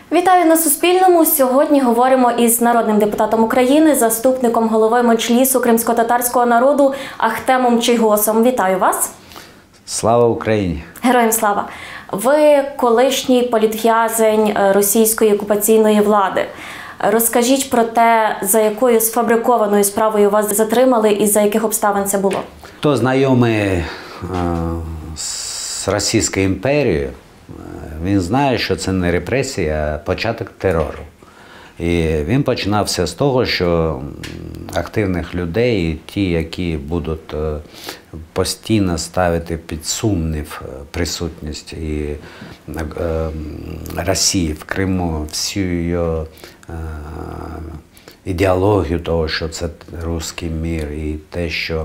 Вітаю на Суспільному. Сьогодні говоримо із народним депутатом України, заступником голови Меджлісу кримськотатарського народу Ахтемом Чийгосом. Вітаю вас. Слава Україні! Героям слава! Ви колишній політв'язень російської окупаційної влади. Розкажіть про те, за якою сфабрикованою справою вас затримали і за яких обставин це було. Хто знайомий з Російською імперією, він знає, що це не репресія, а початок терору. І він починався з того, що активних людей, ті, які будуть постійно ставити під сумнів присутність і Росії в Криму, всю її ідеологію того, що це руський мір, і те, що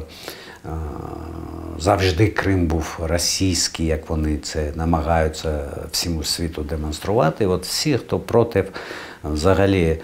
завжди Крим був російський, як вони це намагаються всьому світу демонструвати. От всі, хто проти взагалі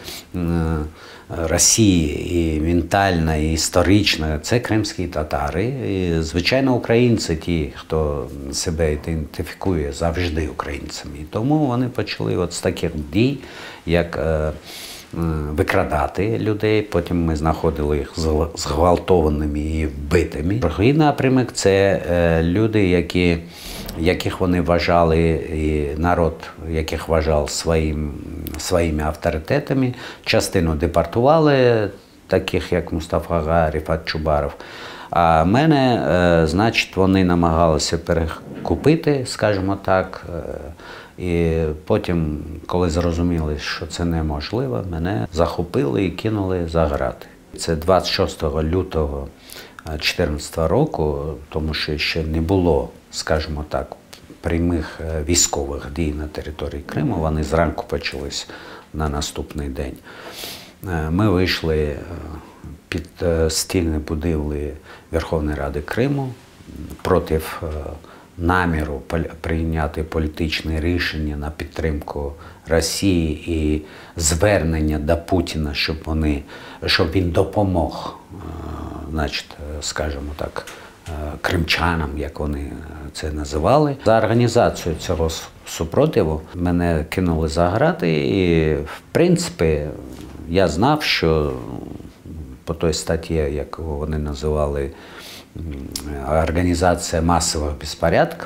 Росії і ментально, і історично, це кримські татари. І, звичайно, українці, ті, хто себе ідентифікує завжди українцями. І тому вони почали от з таких дій, як викрадати людей, потім ми знаходили їх зґвалтованими і вбитими. Другий напрямок – це люди, яких вони вважали, і народ, яких вважав своїми авторитетами. Частину депортували, таких як Мустафа Ага, Ріфат Чубаров. А мене, значить, вони намагалися перекупити, скажімо так. І потім, коли зрозуміли, що це неможливо, мене захопили і кинули за грати. Це 26 лютого 2014 року, тому що ще не було, скажімо так, прямих військових дій на території Криму. Вони зранку почались на наступний день. Ми вийшли під стіни будівлі Верховної Ради Криму проти наміру прийняти політичне рішення на підтримку Росії і звернення до Путіна, щоб він допомог, значить, скажімо так, кримчанам, як вони це називали. За організацію цього супротиву мене кинули за грати, і, в принципі, я знав, що по той статті, яку вони називали «Організація масових безпорядків»,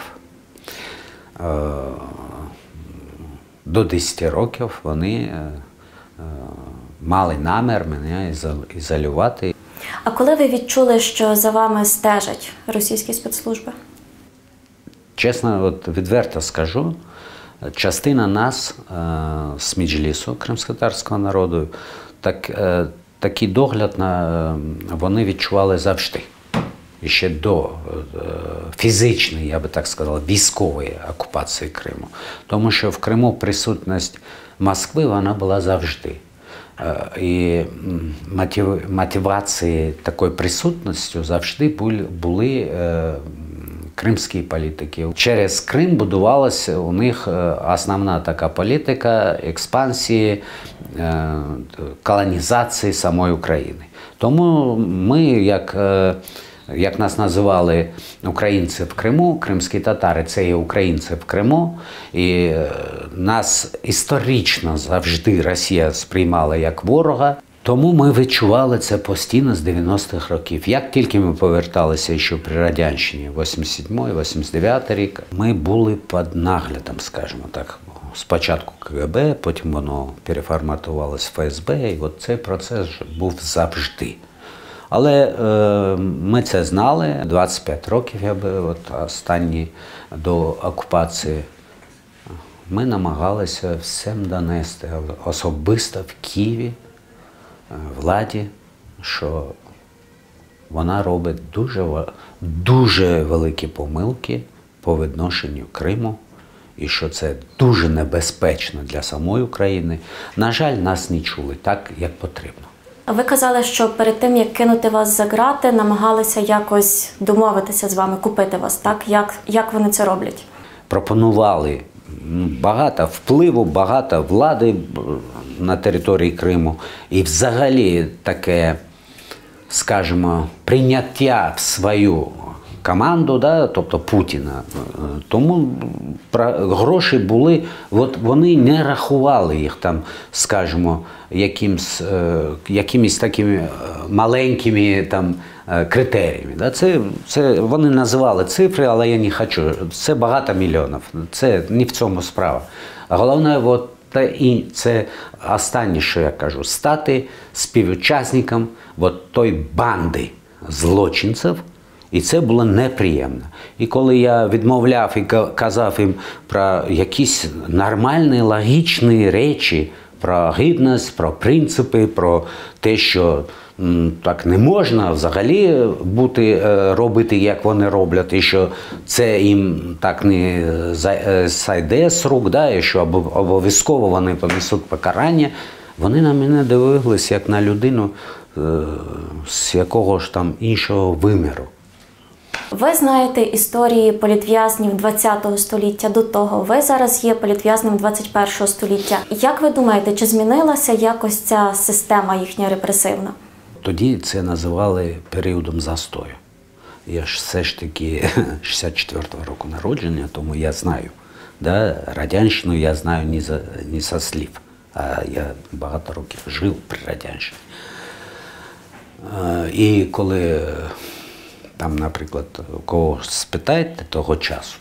до 10 років вони мали намір мене ізолювати. А коли ви відчули, що за вами стежать російські спецслужби? Чесно, от відверто скажу, частина нас з Меджлісу кримськотатарського народу, такий догляд вони відчували завжди. І ще до фізичної, я би так сказав, військової окупації Криму. Тому що в Криму присутність Москви, вона була завжди. І мотивації такої присутності завжди були кримські політики. Через Крим будувалася у них основна така політика експансії, колонізації самої України. Тому ми, як нас називали українці в Криму, кримські татари – це є українці в Криму, і нас історично завжди Росія сприймала як ворога, тому ми відчували це постійно з 90-х років. Як тільки ми поверталися ще при Радянщині, 87-89 рік, ми були під наглядом, скажімо так. Спочатку КГБ, потім воно переформатувалося в ФСБ, і от цей процес був завжди. Але ми це знали, 25 років, останні до окупації. Ми намагалися всім донести, особисто в Києві, владі, що вона робить дуже великі помилки по відношенню Криму, і що це дуже небезпечно для самої України. На жаль, нас не чули так, як потрібно. Ви казали, що перед тим, як кинути вас за грати, намагалися якось домовитися з вами, купити вас, так? Як вони це роблять? Пропонували багато впливу, багато влади на території Криму. І взагалі таке, скажімо, прийняття в свою команду, да, тобто Путіна. Тому гроші були, от вони не рахували їх там, скажімо, якимись такими маленькими там критеріями. Да. Це вони називали цифри, але я не хочу. Це багато мільйонів. Це не в цьому справа. А головне, от, і це останнє, що я кажу, стати співучасником от той банди злочинців, і це було неприємно. І коли я відмовляв і казав їм про якісь нормальні, логічні речі, про гідність, про принципи, про те, що так не можна взагалі робити, як вони роблять, і що це їм так не зайде з рук, да, і що обов'язково вони понесуть покарання, вони на мене дивилися як на людину з якого ж там іншого виміру. Ви знаєте історії політв'язнів ХХ століття до того. Ви зараз є політв'язнем ХХІ століття. Як ви думаєте, чи змінилася якось ця система їхня репресивна? Тоді це називали періодом застою. Я ж все ж таки 64-го року народження, тому я знаю. Да, радянщину я знаю не со слів, а я багато років жив при радянщині. І коли там, наприклад, когось спитаєте того часу,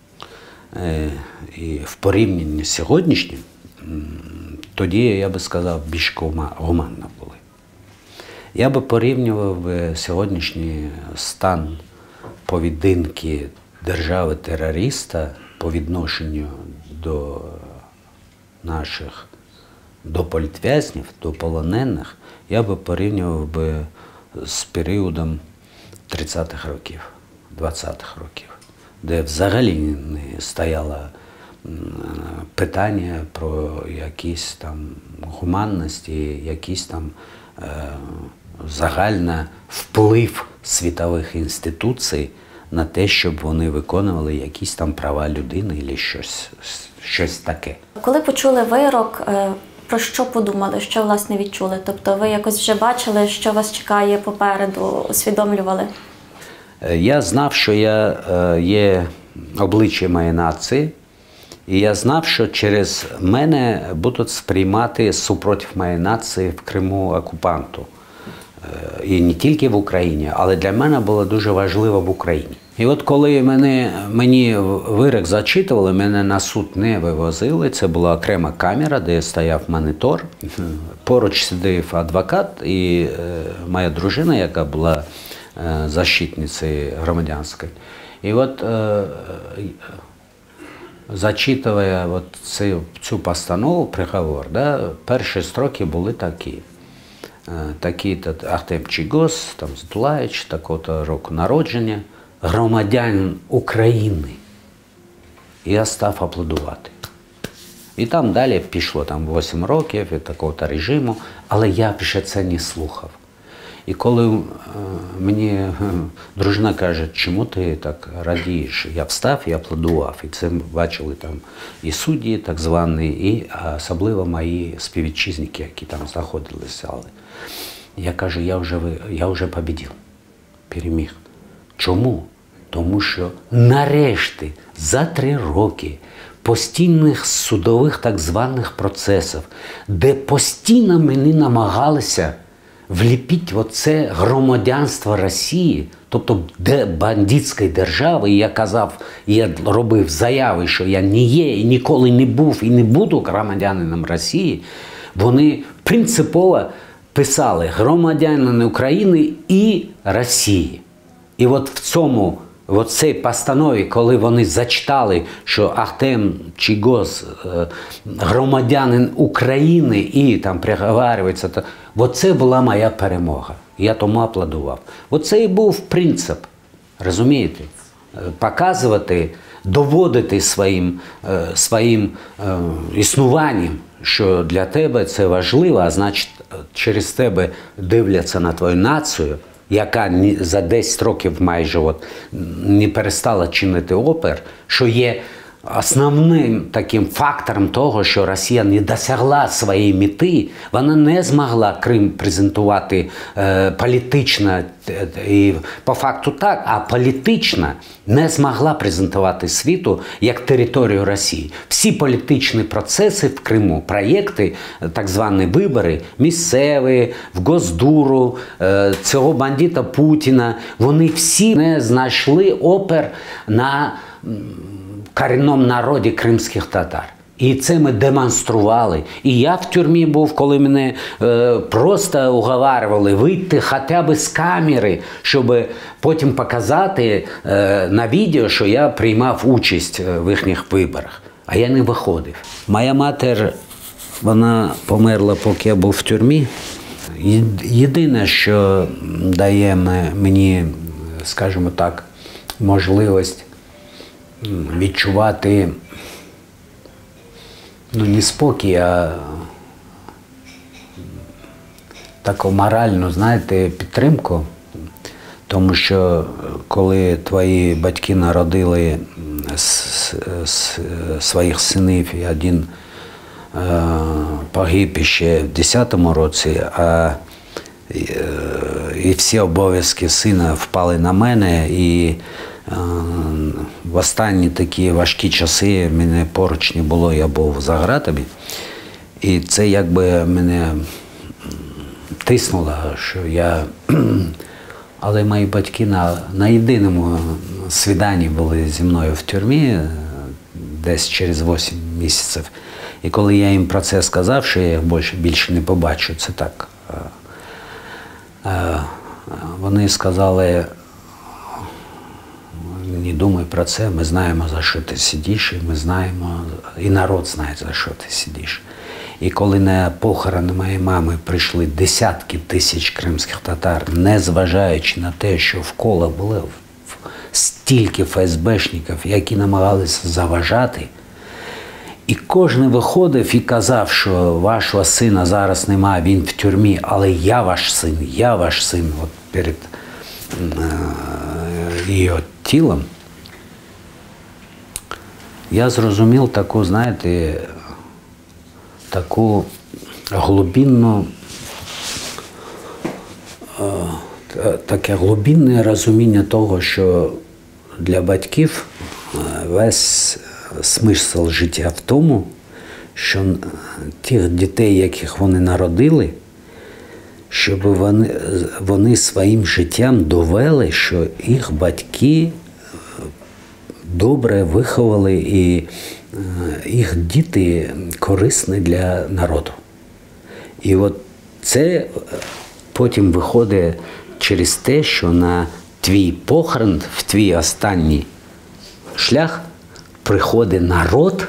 і в порівнянні з сьогоднішнім, тоді, я би сказав, більш гуманно були. Я би порівнював сьогоднішній стан поведінки держави-терориста по відношенню до наших, до політв'язнів, до полонених, я би порівнював з періодом 30-х років, 20-х років, де взагалі не стояло питання про якісь там гуманності, якісь там загальний вплив світових інституцій на те, щоб вони виконували якісь там права людини або щось таке. Коли почули вирок, про що подумали, що, власне, відчули? Тобто ви якось вже бачили, що вас чекає попереду, усвідомлювали? Я знав, що я є обличчя моєї нації, і я знав, що через мене будуть сприймати супротив моєї нації в Криму окупанту. І не тільки в Україні, але для мене було дуже важливо в Україні. І от коли мені вирок зачитували, мене на суд не вивозили, це була окрема камера, де стояв монітор, поруч сидів адвокат і моя дружина, яка була защитницею громадянською. І от зачитує цю постанову, приговор, да, перші строки були такі. Такий-то Ахтем Чийгоз, там, Здулаєвич, такого-то року народження, громадянин України. І я став аплодувати. І там далі пішло там 8 років і такого-то режиму, але я вже це не слухав. І коли мені дружина каже, чому ти так радієш, я встав і аплодував. І це бачили там і судді так звані, і особливо мої співвітчизники, які там знаходилися. Я кажу, я вже победив, переміг. Чому? Тому що нарешті за 3 роки постійних судових так званих процесів, де постійно мені намагалися вліпити оце громадянство Росії, тобто бандитської держави, і я казав, я робив заяви, що я не є, і ніколи не був, і не буду громадянином Росії, вони принципово писали громадянин України і Росії. І от в цій постанові, коли вони зачитали, що Ахтем Чийгоз громадянин України і там приговарюється, оце була моя перемога. Я тому аплодував. Оце і був принцип, розумієте? Показувати, доводити своїм існуванням, що для тебе це важливо, а значить через тебе дивляться на твою націю, яка за 10 років майже не перестала чинити опір, що є основним таким фактором того, що Росія не досягла своєї мети, вона не змогла Крим презентувати політично, і по факту так, а політично не змогла презентувати світу як територію Росії. Всі політичні процеси в Криму, проєкти, так звані вибори, місцеві, в Госдуру, цього бандита Путіна, вони всі не знайшли опір на корінному народі кримських татар. І це ми демонстрували. І я в тюрмі був, коли мене просто уговарювали вийти хоча б з камери, щоб потім показати на відео, що я приймав участь в їхніх виборах. А я не виходив. Моя матір, вона померла, поки я був в тюрмі. Єдине, що дає мені, скажімо так, можливість відчувати не спокій, а таку моральну, знаєте, підтримку. Тому що коли твої батьки народили своїх синів, і один погиб ще в 10-му році, і всі обов'язки сина впали на мене, і в останні такі важкі часи мене поруч не було, я був за ґратами. І це якби мене тиснуло, що я... Але мої батьки на єдиному свіданні були зі мною в тюрмі десь через 8 місяців. І коли я їм про це сказав, що я їх більше не побачу, це так. Вони сказали: не думай про це, ми знаємо, за що ти сидиш, і ми знаємо, і народ знає, за що ти сидиш. І коли на похорони моєї мами прийшли десятки тисяч кримських татар, незважаючи на те, що вколо було стільки ФСБшників, які намагалися заважати, і кожен виходив і казав, що вашого сина зараз немає, він в тюрмі, але я ваш син, от перед її тілом, я зрозумів таку, знаєте, таку глибинну, таке глибинне розуміння того, що для батьків весь смисл життя в тому, що тих дітей, яких вони народили, щоб вони своїм життям довели, що їх батьки добре виховали і їх діти корисні для народу. І от це потім виходить через те, що на твій похорон, в твій останній шлях приходить народ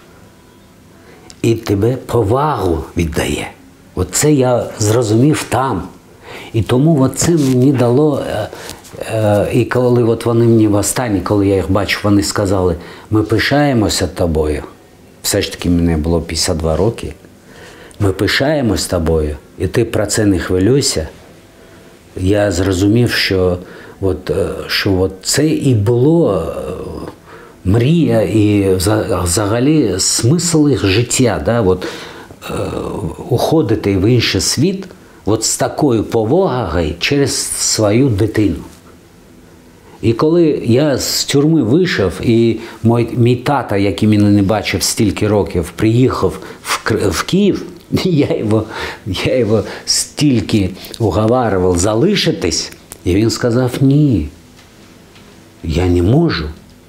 і тебе повагу віддає. Оце я зрозумів там. І тому це мені дало, і коли от вони мені востаннє, коли я їх бачу, вони сказали: ми пишаємося тобою. Все ж таки мені було 52 роки. Ми пишаємось тобою, і ти про це не хвилюйся. Я зрозумів, що це і було мрія і взагалі смисл їх життя. Да? Уходити в інший світ з такою повагою через свою дитину. І коли я з тюрми вийшов, і мій тато, який мене не бачив стільки років, приїхав в Київ, я його стільки уговарював залишитись, і він сказав: ні, я не можу.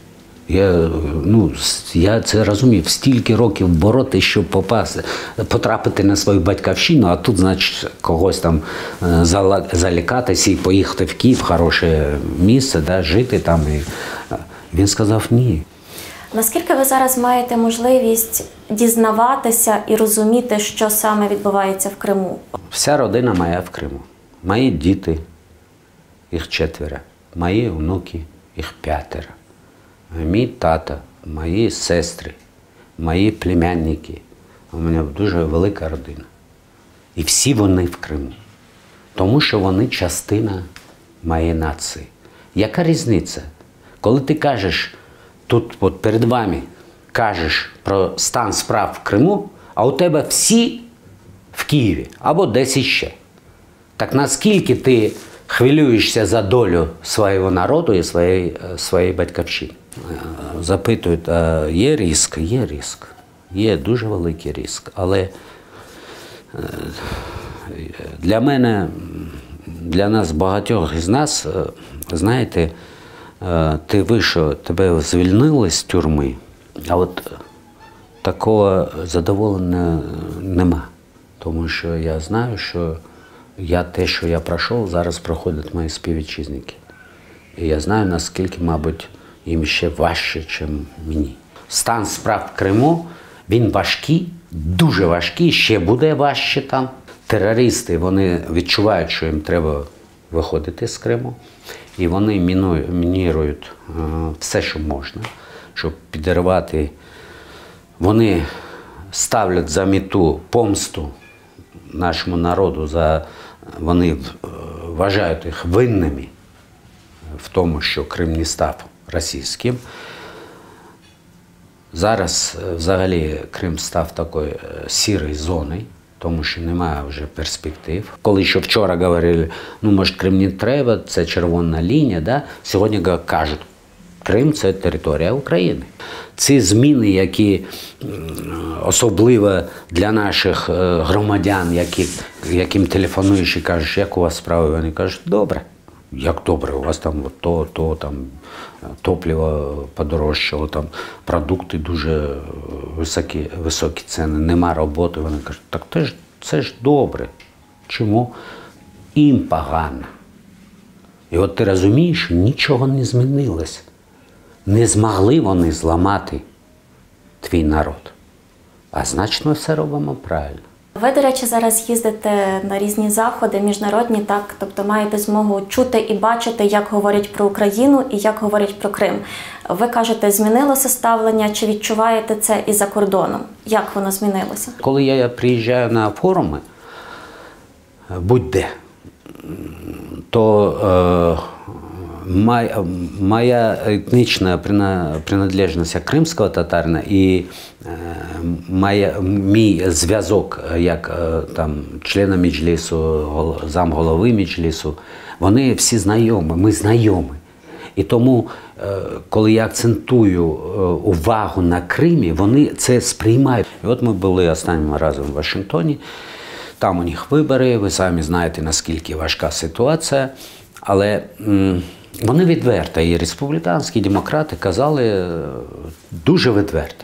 Я це розумів, стільки років боротися, щоб потрапити на свою батьківщину, а тут, значить, когось там залякатися і поїхати в Київ, хороше місце, да, жити там. І він сказав: ні. Наскільки ви зараз маєте можливість дізнаватися і розуміти, що саме відбувається в Криму? Вся родина моя в Криму. Мої діти, їх 4, мої внуки, їх 5. Мій тато, мої сестри, мої племянники. У мене дуже велика родина. І всі вони в Криму. Тому що вони частина моєї нації. Яка різниця? Коли ти кажеш, тут перед вами кажеш про стан справ в Криму, а у тебе всі в Києві або десь іще. Так наскільки ти хвилюєшся за долю свого народу і своєї батьківщини? Запитують, а є ризик? Є ризик. Є дуже великий ризик. Але для мене, для нас, багатьох із нас, знаєте, ти вийшов, тебе звільнили з тюрми, а от такого задоволення нема. Тому що я знаю, що те, що я пройшов, зараз проходять мої співвітчизники. І я знаю, наскільки, мабуть, їм ще важче, ніж мені. Стан справ в Криму, він важкий, дуже важкий, ще буде важче там. Терористи, вони відчувають, що їм треба виходити з Криму. І вони мінірують все, що можна, щоб підірвати. Вони ставлять за мету помсту нашому народу, вони вважають їх винними в тому, що Крим не став російським. Зараз взагалі Крим став такою сірою зоною, тому що немає вже перспектив. Коли ще вчора говорили, ну, може, Крим не треба, це червона лінія, да? Сьогодні кажуть, Крим – це територія України. Ці зміни, які особливо для наших громадян, яким телефонуєш і кажеш, як у вас справи, вони кажуть, добре. Як добре, у вас там там топливо подорожчало, там продукти дуже високі ціни, нема роботи. Вони кажуть, так це ж добре. Чому? Їм погано. І от ти розумієш, нічого не змінилось. Не змогли вони зламати твій народ. А значить, ми все робимо правильно. Ви, до речі, зараз їздите на різні заходи міжнародні, так? Тобто маєте змогу чути і бачити, як говорять про Україну і як говорять про Крим. Ви кажете, змінилося ставлення, чи відчуваєте це і за кордоном? Як воно змінилося? Коли я приїжджаю на форуми, будь-де, то моя етнічна приналежність як кримського татарина і мій зв'язок як там, члена Меджлісу, замголови Меджлісу, вони всі знайомі, ми знайомі. І тому, коли я акцентую увагу на Кримі, вони це сприймають. І от ми були останнім разом в Вашингтоні, там у них вибори, ви самі знаєте, наскільки важка ситуація, але вони відверто, і республіканські демократи казали дуже відверто.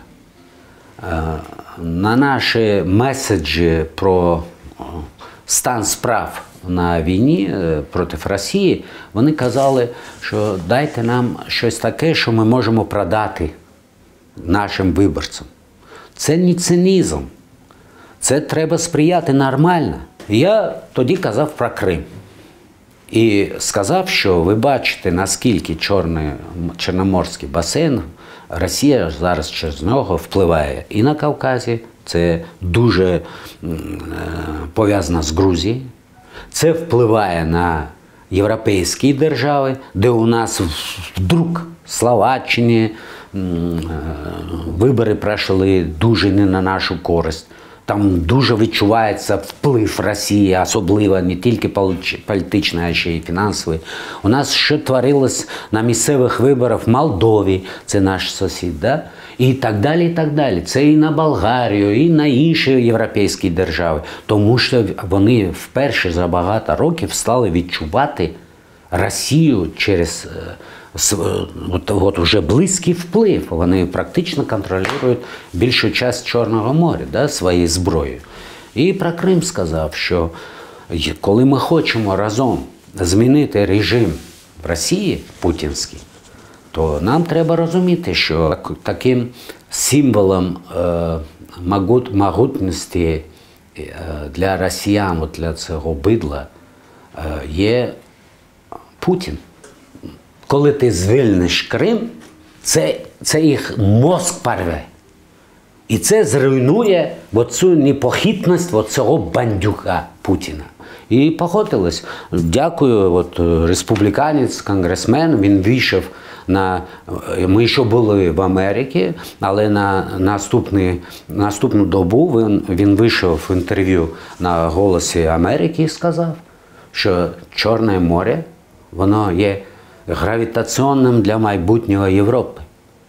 На наші меседжі про стан справ на війні проти Росії, вони казали, що дайте нам щось таке, що ми можемо продати нашим виборцям. Це не цинізм. Це треба сприяти нормально. Я тоді казав про Крим. І сказав, що ви бачите, наскільки Чорноморський басейн, Росія зараз через нього впливає і на Кавказі, це дуже пов'язано з Грузією, це впливає на європейські держави, де у нас вдруг в Словаччині вибори пройшли дуже не на нашу користь. Там дуже відчувається вплив Росії, особливо не тільки політичний, а ще й фінансовий. У нас що творилось на місцевих виборах в Молдові, це наш сусід, да? І так далі, і так далі. Це і на Болгарію, і на інші європейські держави. Тому що вони вперше за багато років стали відчувати Росію через от уже близький вплив. Вони практично контролюють більшу частину Чорного моря, да, своєю зброєю. І про Крим сказав, що коли ми хочемо разом змінити режим в Росії, путінський, то нам треба розуміти, що таким символом могутності для росіян, для цього бидла, є Путін. Коли ти звільниш Крим, це їх мозк порве. І це зруйнує цю непохитність цього бандюка Путіна. І погодились. Дякую, республіканець, конгресмен, він вийшов Ми ще були в Америці, але на наступну добу він вийшов в інтерв'ю на «Голосі Америки» і сказав, що Чорне море, воно є гравітаційним для майбутнього Європи.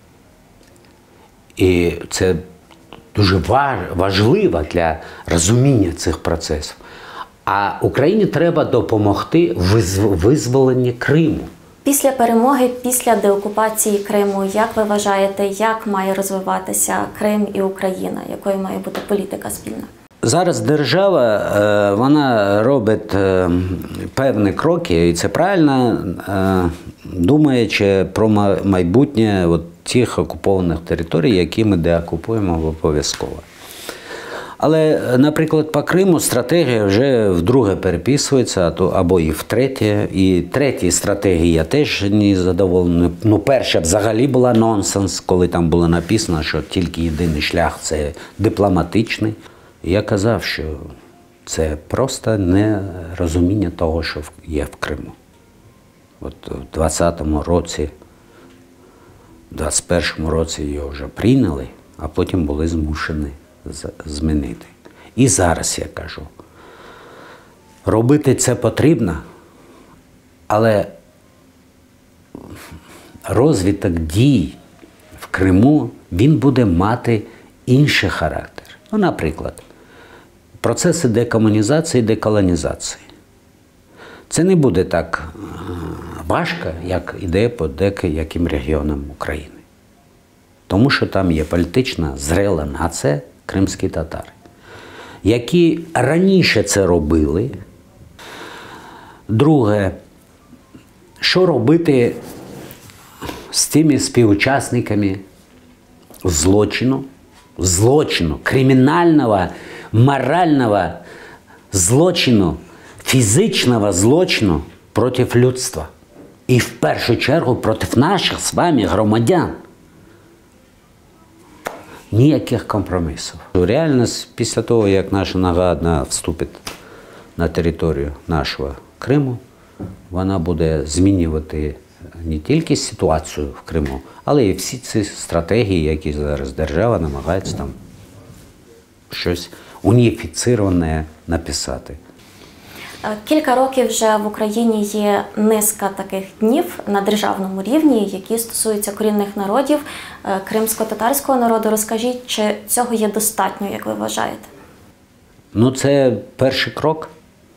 І це дуже важливо для розуміння цих процесів. А Україні треба допомогти в визволенні Криму. Після перемоги, після деокупації Криму, як ви вважаєте, як має розвиватися Крим і Україна? Якою має бути політика спільна? Зараз держава, вона робить певні кроки, і це правильно, думаючи про майбутнє тих окупованих територій, які ми деокупуємо обов'язково. Але, наприклад, по Криму стратегія вже вдруге переписується, або і втретє. І третій стратегії я теж не задоволений. Перша взагалі була нонсенс, коли там було написано, що тільки єдиний шлях – це дипломатичний. Я казав, що це просто нерозуміння того, що є в Криму. От в 2020 році, в 2021 році його вже прийняли, а потім були змушені змінити. І зараз я кажу, робити це потрібно, але розвиток дій в Криму, він буде мати інший характер. Наприклад, процеси декомунізації і деколонізації. Це не буде так важко, як іде по деяким регіонам України. Тому що там є політична зрела нація, кримські татари, які раніше це робили. Друге, що робити з тими співучасниками злочину, кримінального, морального злочину, фізичного злочину проти людства. І в першу чергу проти наших з вами громадян. Ніяких компромісів. Реальність після того, як наша Нагадна вступить на територію нашого Криму, вона буде змінювати не тільки ситуацію в Криму, але і всі ці стратегії, які зараз держава намагається там щось уніфіцироване написати. Кілька років вже в Україні є низка таких днів на державному рівні, які стосуються корінних народів, кримсько-татарського народу. Розкажіть, чи цього є достатньо, як ви вважаєте? Це перший крок.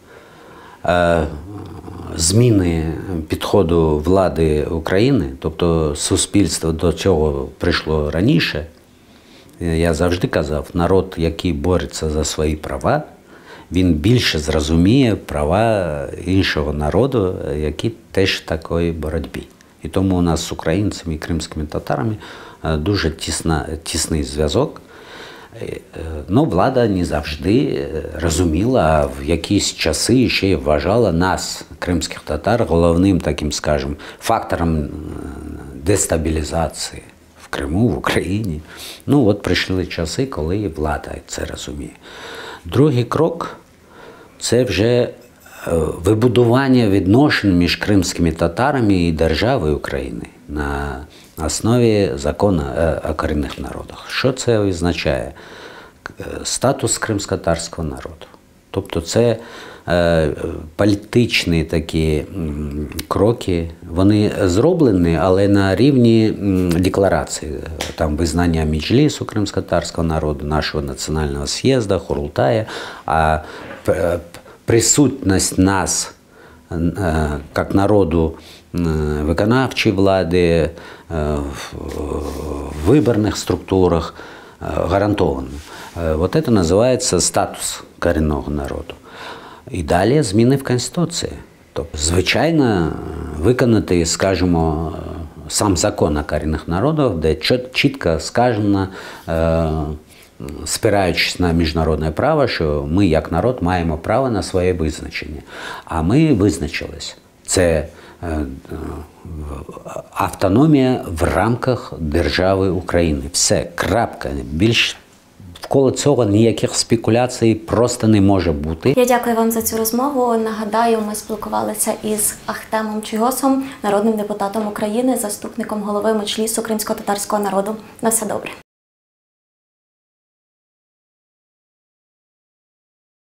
Зміни підходу влади України, тобто суспільство до цього прийшло раніше. Я завжди казав, народ, який бореться за свої права, він більше зрозуміє права іншого народу, які теж в такій боротьбі. І тому у нас з українцями і кримськими татарами дуже тісний зв'язок. Влада не завжди розуміла, а в якісь часи ще вважала нас, кримських татар, головним таким, скажімо, фактором дестабілізації в Криму, в Україні. Прийшли часи, коли влада це розуміє. Другий крок – це вже вибудування відношень між кримськими татарами і державою України на основі закону о корінних народах. Що це означає? Статус кримсько-татарського народу. Тобто це політичні такі кроки, вони зроблені, але на рівні декларації. Там визнання Меджлісу кримсько-татарського народу, нашого національного з'їзду, Курултая, а присутність нас, як народу, виконавчої влади, в виборних структурах гарантовано. Це називається статус корінного народу. І далі зміни в Конституції. Тобто, звичайно, виконати, скажімо, сам закон о корінних народах, де чітко сказано, спираючись на міжнародне право, що ми, як народ, маємо право на своє визначення. А ми визначились. Це автономія в рамках держави України. Все, крапка. Більш Навколо цього ніяких спекуляцій просто не може бути. Я дякую вам за цю розмову. Нагадаю, ми спілкувалися із Ахтемом Чийгосом, народним депутатом України, заступником голови Меджлісу кримсько-татарського народу. На все добре.